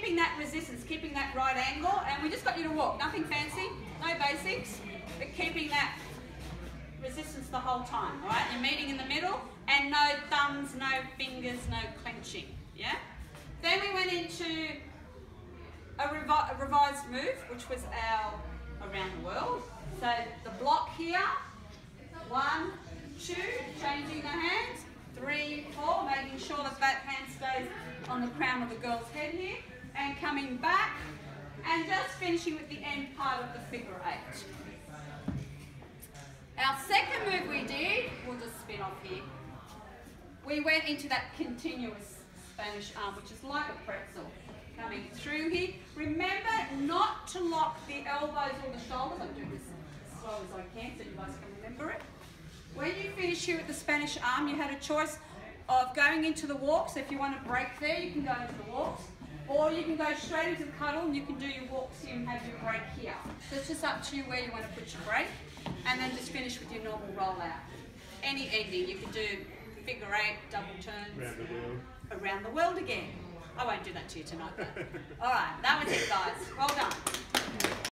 keeping that resistance, keeping that right angle, and we just got you to walk. Nothing fancy, no basics, but keeping that resistance the whole time, all right? You're meeting in the middle, and no thumbs, no fingers, no clenching, yeah? Then we went into a revised move, which was our around the world. So the block here, 1, 2, changing the hands, 3, 4, making sure that that hand stays on the crown of the girl's head here, and coming back, and just finishing with the end part of the figure 8. Our second move we did, we'll just spin off here, we went into that continuous Spanish arm, which is like a pretzel. Coming through here. Remember not to lock the elbows or the shoulders. I'm doing this as slow as I can so you guys can remember it. When you finish here with the Spanish arm, you had a choice of going into the walk. So if you want to break there, you can go into the walks. Or you can go straight into the cuddle and you can do your walks here and have your break here. So it's just up to you where you want to put your break. And then just finish with your normal rollout. Any ending. You can do figure 8, double turns. Around the world. Around the world again. I won't do that to you tonight, though. All right, that was it, guys. Well done.